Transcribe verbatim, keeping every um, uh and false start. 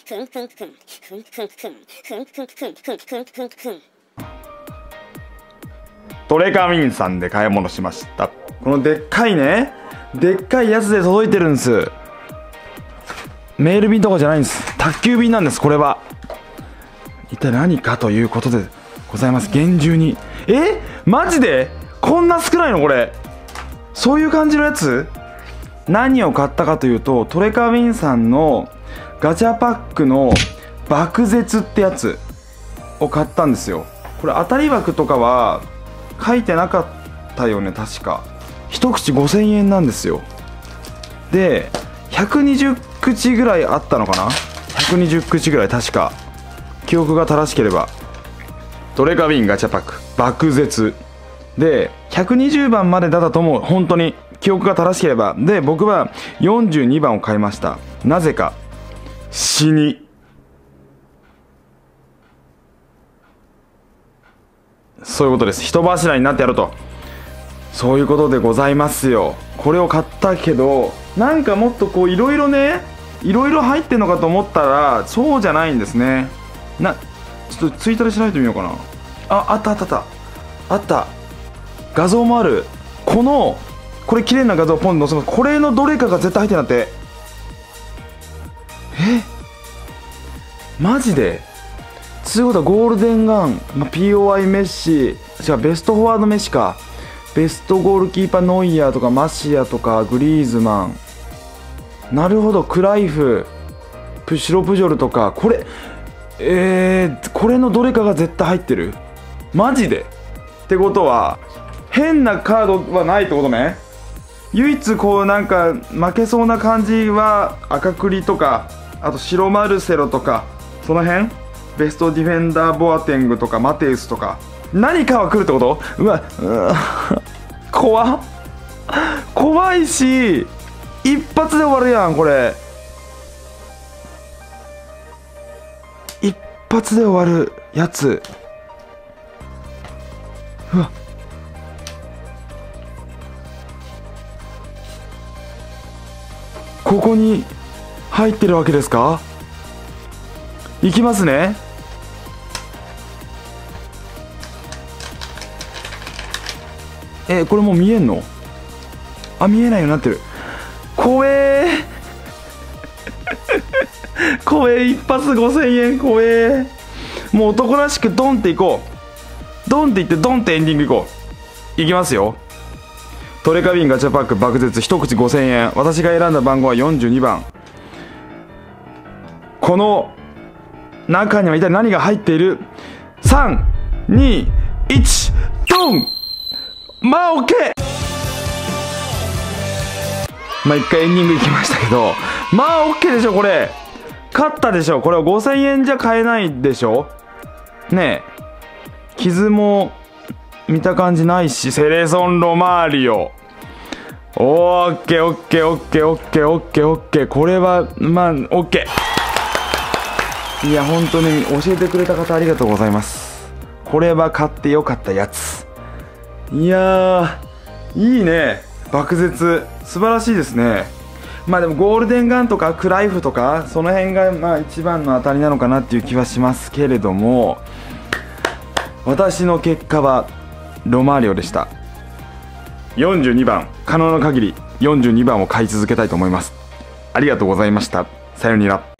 トレカミンさんで買い物しました。このでっかいね、でっかいやつで届いてるんです。メール便とかじゃないんです。宅急便なんです。これは一体何かということでございます。厳重に。え、マジでこんな少ないのこれ。そういう感じのやつ。何を買ったかというと、トレカミンさんのガチャパックの爆絶ってやつを買ったんですよ。これ当たり枠とかは書いてなかったよね、確か。一口ごせんえんなんですよ。でひゃくにじゅうくちぐらいあったのかな。ひゃくにじゅうくちぐらい、確か記憶が正しければ。トレカビンガチャパック爆絶でひゃくにじゅうばんまでだったと思う、本当に記憶が正しければ。で僕はよんじゅうにばんを買いました。なぜか死に。そういうことです。人柱になってやろうと、そういうことでございますよ。これを買ったけど、なんかもっとこういろいろね、いろいろ入ってんのかと思ったらそうじゃないんですね。な、ちょっとツイッターで調べてみようかな。あ、あったあったあったあった。画像もある。このこれ綺麗な画像をポンと載せます。これのどれかが絶対入ってんだって。え、マジで。つうことはゴールデンガン、まあ、ピーオーアイ メッシ、違う、ベストフォワードメッシか、ベストゴールキーパーノイヤーとかマシアとかグリーズマン、なるほど、クライフ、プシロプジョルとか、これえー、これのどれかが絶対入ってる。マジで。ってことは変なカードはないってことね。唯一こうなんか負けそうな感じは赤クリとか、あと白マルセロとか、その辺、ベストディフェンダーボアテングとかマテウスとか、何かは来るってこと。うわ、うわ怖っ、怖いし、一発で終わるやんこれ。一発で終わるやつ。うわ、ここに入ってるわけですか。いきますね。え、これもう見えんの。あ、見えないようになってる。怖えー怖え、一発ごせんえん、怖えー。もう男らしくドンっていこう。ドンっていってドンってエンディングいこう。いきますよ。トレカビンガチャパック爆絶一口ごせんえん。私が選んだ番号はよんじゅうにばん。この中には一体何が入っている。さん、に、いち、ドン。まあ OK。 まあ一回エンディングいきましたけど、まあ OK でしょ。これ勝ったでしょ。これはごせんえんじゃ買えないでしょねえ。傷も見た感じないし、セレソンロマーリオ。オッケーオッケーオッケーオッケーオッケーオッケー。これはまあ OK。 いや本当に教えてくれた方ありがとうございます。これは買ってよかったやつ。いやー、いいね。爆絶素晴らしいですね。まあでもゴールデンガンとかクライフとかその辺がまあ一番の当たりなのかなっていう気はしますけれども、私の結果はロマーリオでした。よんじゅうにばん、可能な限りよんじゅうにばんを買い続けたいと思います。ありがとうございました。さようなら。